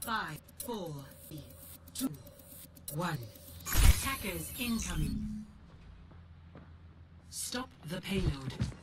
5, 4, 3, 2, 1. Attackers incoming. Stop the payload.